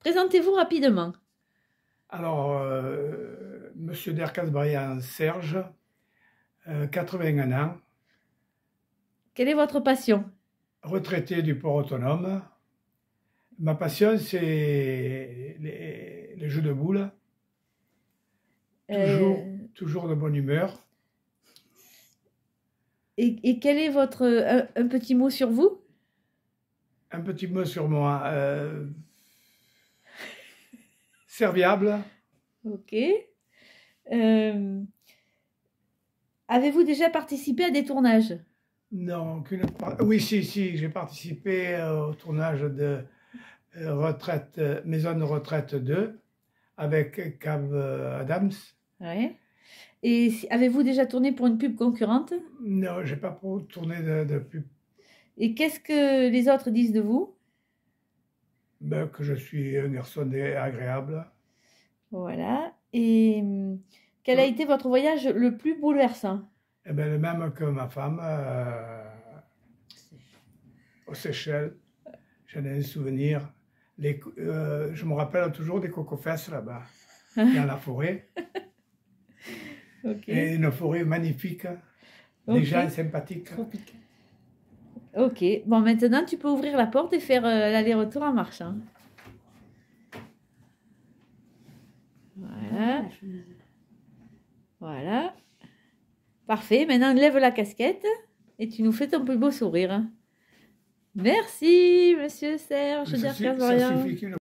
Présentez-vous rapidement. Alors, Monsieur Dercas-Briand Serge, 81 ans, Quelle est votre passion? retraité du port autonome. Ma passion, c'est les jeux de boules, toujours de bonne humeur. Et quel est votre... un petit mot sur vous? Un petit mot sur moi, serviable. Ok. Avez-vous déjà participé à des tournages? Non, oui, si, j'ai participé au tournage de Maison de retraite 2 avec Cave Adams. Ouais. Et avez-vous déjà tourné pour une pub concurrente? Non, j'ai pas tourné de pub. Et qu'est-ce que les autres disent de vous? Ben, que je suis un garçon agréable. Voilà. Et quel a été votre voyage le plus bouleversant? Eh ben, le même que ma femme, aux Seychelles. J'en ai un souvenir. Je me rappelle toujours des cocofesses là-bas, dans la forêt. Ok. Et une forêt magnifique, des gens sympathiques. Ok. Bon, maintenant, tu peux ouvrir la porte et faire l'aller-retour en marchant. Voilà. Voilà. Parfait. Maintenant, lève la casquette et tu nous fais ton plus beau sourire. Merci, Monsieur Serge Dercas-Briand.